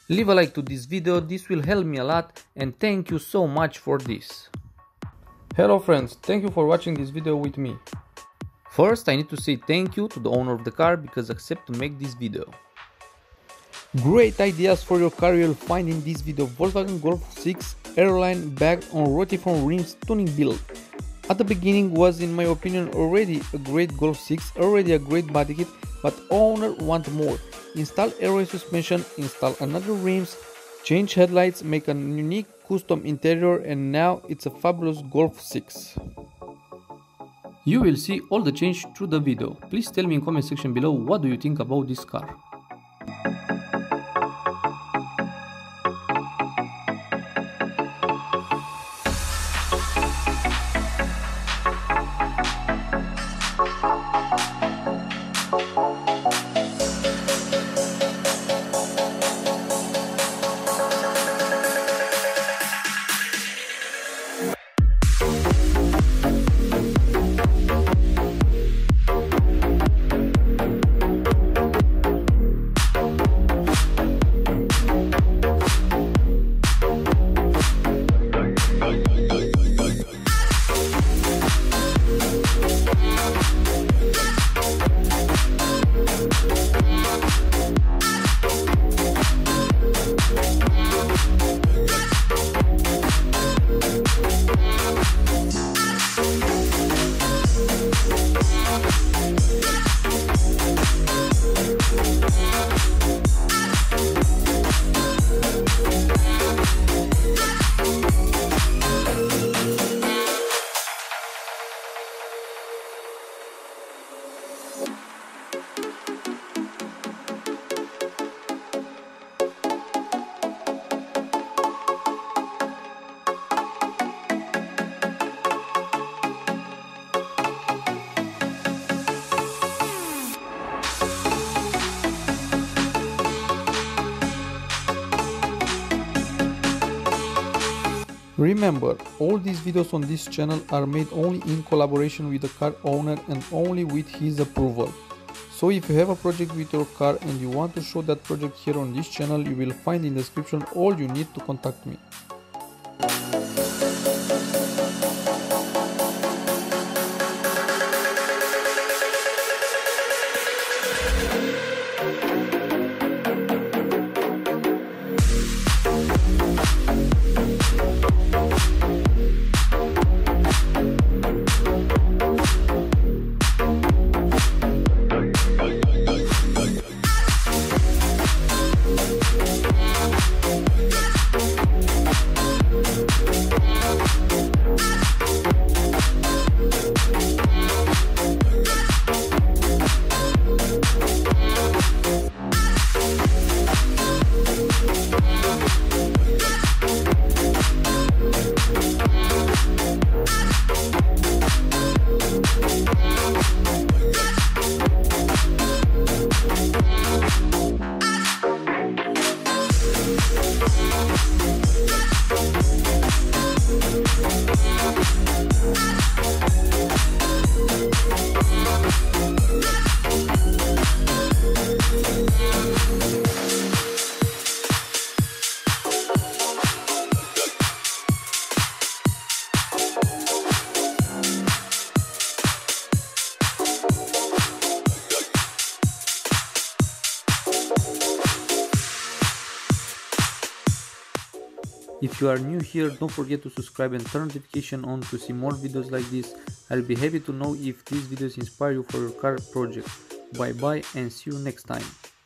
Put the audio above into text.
Leave a like to this video, this will help me a lot, and thank you so much for this. Hello friends, thank you for watching this video with me. First I need to say thank you to the owner of the car because accept to make this video. Great ideas for your car you'll find in this video. Volkswagen Golf 6 airline bag on Rotiform rims tuning build. At the beginning was in my opinion already a great Golf 6, already a great body kit, but owner want more. Install airway suspension, install another rims, change headlights, make a unique custom interior, and now it's a fabulous Golf 6. You will see all the change through the video. Please tell me in comment section below what do you think about this car. Remember, all these videos on this channel are made only in collaboration with the car owner and only with his approval. So if you have a project with your car and you want to show that project here on this channel, you will find in the description all you need to contact me. If you are new here, don't forget to subscribe and turn notification on to see more videos like this. I'll be happy to know if these videos inspire you for your car project. Bye bye and see you next time.